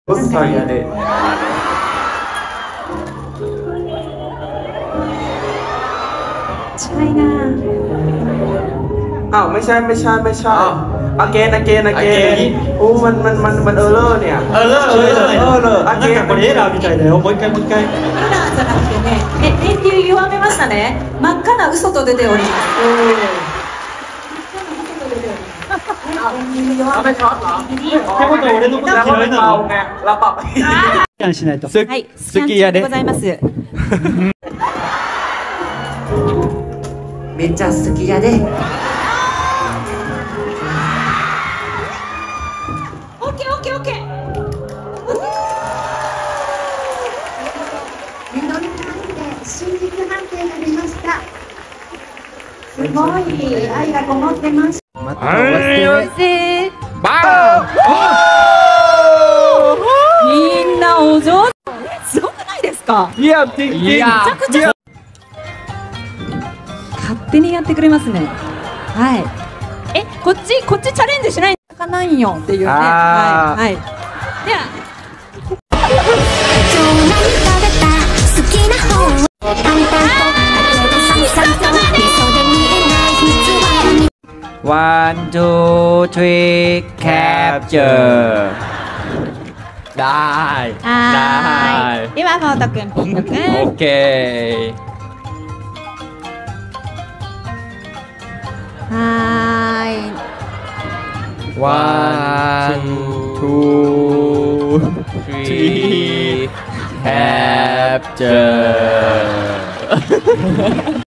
5歳やで。 ใช่นะอ้าวไม่ใช่อาเกนโอ้มันเลอร์เนี่ยなんかこれエラーみたいだよ。もう一回。 エラーじゃなくてね、電流弱めましたね。真っ赤な嘘と出ております。 ไม่ช็อตเหรอってことは俺のこと嫌いなの？ เราปรับスキャンしないと。 はい、スキャン中でございます。 めっちゃ好きやで。 オッケー。 緑判定、真実判定が出ました。すごい愛がこもってます。 みんなお上手。すごくないですか？ เยี่ยมจริงめちゃくちゃ勝手にやってくれますね。はい。こっちチャレンジしないかないよっていうね。はい。では。 One, two, three, capture。ได้。 ではフォート君ピンク君。 オッケー。 はい。 One, two, three, capture。